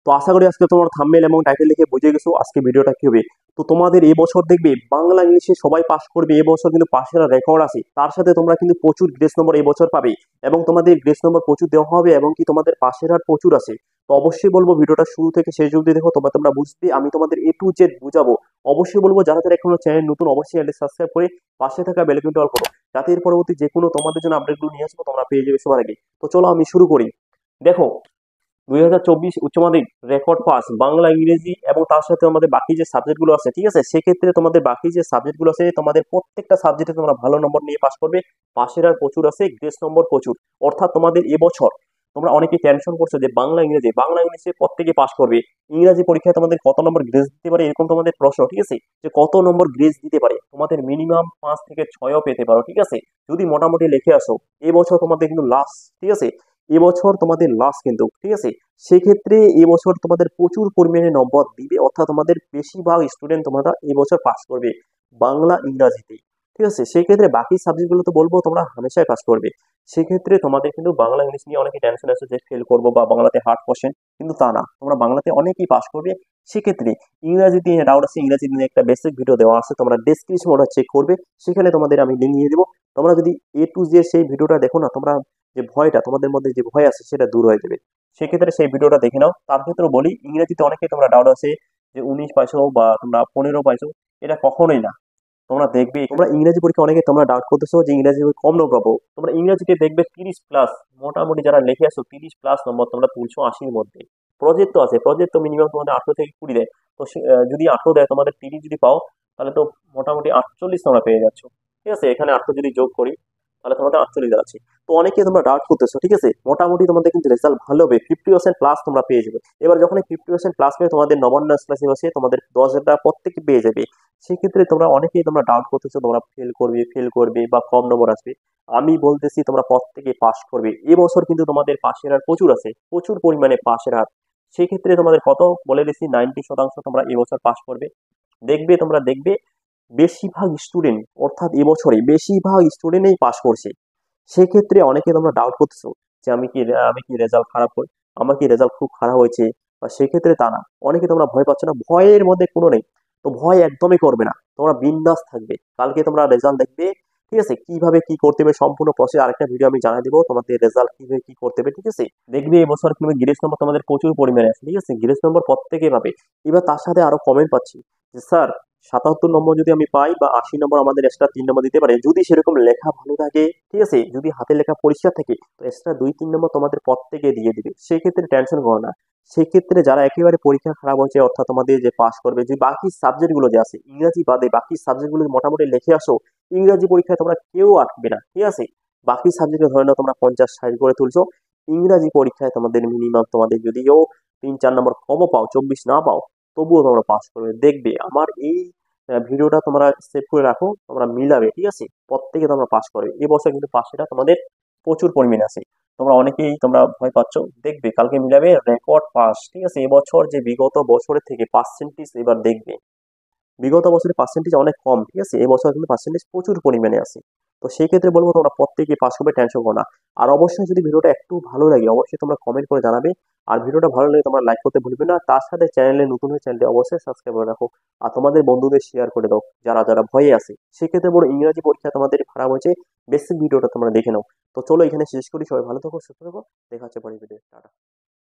তো আশা করি আজকে তোমার থাম্বনেল এবং টাইটেল লিখে বুঝে গেছো আজকে ভিডিওটা কি হবে। তো তোমাদের এবছর দেখবে বাংলা ইংলিশে সবাই পাস করবে, এবছর কিন্তু পাশের রেকর্ড আছে, তার সাথে তোমরা কিন্তু প্রচুর গ্রেস নম্বর এবছর পাবে এবং তোমাদের গ্রেস নম্বর প্রচুর দেওয়া হবে এবং কি তোমাদের পাশের হার প্রচুর আছে। তো অবশ্যই বলবো ভিডিওটা শুরু থেকে শেষ অবধি দেখো, তবে তোমরা বুঝবে, আমি তোমাদের এ টু জেড বুঝাবো। অবশ্যই বলবো যারা যারা এখনো চ্যানেল নতুন অবশ্যই চ্যানেল সাবস্ক্রাইব করে পাশে থাকা বেল আইকনটি অল করো, যাতে এর পরবর্তী যে কোনো তোমাদের জন্য আপডেটগুলো নিয়ে আসবো তোমরা পেয়ে যাবে সবার আগে। তো চলো আমি শুরু করি। দেখো 2024 উচ্চ মাধ্যমিক রেকর্ড পাস বাংলা ইংরেজি এবং তার সাথে আমাদের বাকি যে সাবজেক্টগুলো আছে, ঠিক আছে, সেক্ষেত্রে তোমাদের বাকি যে সাবজেক্টগুলো আছে তোমাদের প্রত্যেকটা সাবজেক্টে তোমরা ভালো নম্বর নিয়ে পাস করবে। পাশের আর প্রচুর আছে, গ্রেস নম্বর প্রচুর। অর্থাৎ তোমাদের এবছর তোমরা অনেকে টেনশন করছো যে বাংলা ইংরেজি প্রত্যেকে পাস করবে, ইংরাজি পরীক্ষায় তোমাদের কত নম্বর গ্রেস দিতে পারে এরকম তোমাদের প্রশ্ন, ঠিক আছে, যে কত নম্বর গ্রেস দিতে পারে, তোমাদের মিনিমাম 5 থেকে 6ও পেতে পারো, ঠিক আছে, যদি মোটামুটি লিখে আসো। এবছর তোমাদের কিন্তু লাস্ট, ঠিক আছে, এবছর তোমাদের লাস্ট কিন্তু, ঠিক আছে, সেক্ষেত্রে এবছর তোমাদের প্রচুর পরিমাণে নম্বর দিবে, অর্থাৎ তোমাদের বেশিরভাগ স্টুডেন্ট তোমরা এবছর পাস করবে বাংলা ইংরাজিতে, ঠিক আছে। সেক্ষেত্রে বাকি সাবজেক্টগুলো তো বলবো তোমরা হামেশাই পাস করবে। সেক্ষেত্রে তোমাদের কিন্তু বাংলা ইংলিশ নিয়ে অনেকে টেনশন আছে যে ফেল করবো বা বাংলাতে হার্ড কোশ্চেন, কিন্তু তা না, তোমরা বাংলাতে অনেকেই পাস করবে। সেক্ষেত্রে ইংরাজিতে ডাউট আছে, ইংরাজি নিয়ে একটা বেসিক ভিডিও দেওয়া আছে, তোমরা ডেসক্রিপশন ওটা চেক করবে, সেখানে তোমাদের আমি লিঙ্ক দিয়ে দেবো। তোমরা যদি এ টু জেড সেই ভিডিওটা দেখো না, তোমরা যে ভয়টা তোমাদের মধ্যে যে ভয় আছে সেটা দূর হয়ে যাবে। সেক্ষেত্রে সেই ভিডিওটা দেখে নাও। তার ক্ষেত্রে বলি ইংরেজিতে অনেকে তোমরা ডাউট আছে যে 19 পাইছো বা তোমরা 15 পাইছো, এটা কখনোই না। তোমরা দেখবে, তোমরা ইংরেজি পরীক্ষা অনেকে তোমরা ডাউট করতেছো যে ইংরেজি কম নম্বর পাবো, তোমরা ইংরেজিতে দেখবে 30+, মোটামুটি যারা লিখে আসো 30+ নম্বর তোমরা তুলছো 80-র মধ্যে। প্রজেক্ট তো আছে, প্রজেক্ট তো মিনিমাম তোমাদের 18 থেকে 20 দেয়। তো যদি 18 দেয় তোমাদের 30 যদি পাও, তাহলে তো মোটামুটি 48 তোমরা পেয়ে যাচ্ছ, ঠিক আছে। এখানে 8 যদি যোগ করি তাহলে তোমাদের 48 আছে। তো অনেকে তোমরা ডাউট করতেছো, ঠিক আছে, মোটামুটি তোমাদের কিন্তু রেজাল্ট ভালো হবে, 50% প্লাস তোমরা পেয়ে যাবে। এবার যখন 50% প্লাস পেয়ে তোমাদের নবান্ন স্কলারশিপ আছে, তোমাদের 10,000 টাকা প্রত্যেকে পেয়ে যাবে। সেক্ষেত্রে তোমরা অনেকেই তোমরা ডাউট করতেছো তোমরা ফেল করবে বা কম নম্বর আসবে। আমি বলতেছি তোমরা প্রত্যেকে পাস করবে। এবছর কিন্তু তোমাদের পাশের হার প্রচুর আছে, প্রচুর পরিমাণে পাশের হার। সেক্ষেত্রে তোমাদের কত বলে দিচ্ছি, 90% তোমরা এবছর পাস করবে। দেখবে, তোমরা দেখবে বেশিরভাগ স্টুডেন্ট, অর্থাৎ এবছরে বেশিরভাগ স্টুডেন্টই পাস করছে। সেক্ষেত্রে অনেকে তোমরা ডাউট করতেছো যে আমি কি রেজাল্ট খারাপ করি, আমার কি রেজাল্ট খুব খারাপ হয়েছে, বা সেক্ষেত্রে তা না। অনেকে তোমরা ভয় পাচ্ছ না, ভয়ের মধ্যে কোনো নেই। তো ভয় একদমই করবে না, তোমরা বিন্দাস থাকবে, কালকে তোমরা রেজাল্ট দেখবে, ঠিক আছে, কিভাবে কি করতে হবে সম্পূর্ণ প্রসেস আরেকটা ভিডিও আমি জানাই দিব, তোমাদের রেজাল্ট কিভাবে কি করতে হবে, ঠিক আছে। দেখবে এবছর কিন্তু গ্রেস নম্বর তোমাদের প্রচুর পরিমাণে আছে, ঠিক আছে, গ্রেস নম্বর প্রত্যেকে পাবে। এবার তার সাথে আরো কমেন্ট পাচ্ছি যে স্যার 77 নম্বর যদি আমি পাই বা 80 নম্বর আমাদের এক্সট্রা 3 নম্বর দিতে পারে, যদি সেরকম লেখা ভালো থাকে, ঠিক আছে, যদি হাতে লেখা পরিষ্কার থাকে, তো এক্সট্রা 2-3 নম্বর তোমাদের প্রত্যেকে দিয়ে দিবে। সেক্ষেত্রে টেনশন করো না। সেক্ষেত্রে যারা একেবারে পরীক্ষা খারাপ হয়েছে, অর্থাৎ তোমাদের যে পাস করবে, যে বাকি সাবজেক্টগুলো যে আছে ইংরাজি বাদে বাকি সাবজেক্টগুলো মোটামুটি লিখে আসো, ইংরাজি পরীক্ষায় তোমরা কেউ আটবে না, ঠিক আছে। বাকি সাবজেক্টে ধরে নাও তোমরা 50-60 করে তুলছো, ইংরাজি পরীক্ষায় তোমাদের মিনিমাম তোমাদের যদিও 3-4 নম্বর কমও পাও, 24 না পাও, তবুও তোমরা পাস করবে। দেখবে আমার এই ভিডিওটা তোমরা সেভ করে রাখো, তোমরা মিলাবে, ঠিক আছে, প্রত্যেকে তোমরা পাস করবে। এবছর কিন্তু পাশেটা তোমাদের প্রচুর পরিমাণে আছে। তোমরা অনেকেই তোমরা ভয় পাচ্ছ, দেখবে কালকে মিলাবে রেকর্ড পাস, ঠিক আছে। এবছর যে বিগত বছরের থেকে পার্সেন্টেজ এবার দেখবে, বিগত বছরের পার্সেন্টেজ অনেক কম, ঠিক আছে, এবছর কিন্তু পার্সেন্টেজ প্রচুর পরিমাণে আছে। তো সেই ক্ষেত্রে বলবো তোমরা প্রত্যেকে পাস করবে, টেনশন করো না। আর অবশ্যই যদি ভিডিওটা একটু ভালো লাগে অবশ্যই তোমরা কমেন্ট করে জানাবে। আর ভিডিওটা ভালো লাগে তোমরা লাইক করতে ভুলবে না, তার সাথে চ্যানেলে নতুন হয়ে চ্যানেলটি অবশ্যই সাবস্ক্রাইব করে রাখো। আর তোমাদের বন্ধুদের শেয়ার করে দাও যারা যারা ভয়ে আছে। সেক্ষেত্রে বড় ইংরাজি পরীক্ষা তোমাদের খারাপ হয়েছে, বেসিক ভিডিওটা তোমরা দেখে নাও। তো চলো এখানে শেষ করি, সবাই ভালো থাকো, সুস্থ থাকো, দেখা হচ্ছে পরের ভিডিও, টাটা।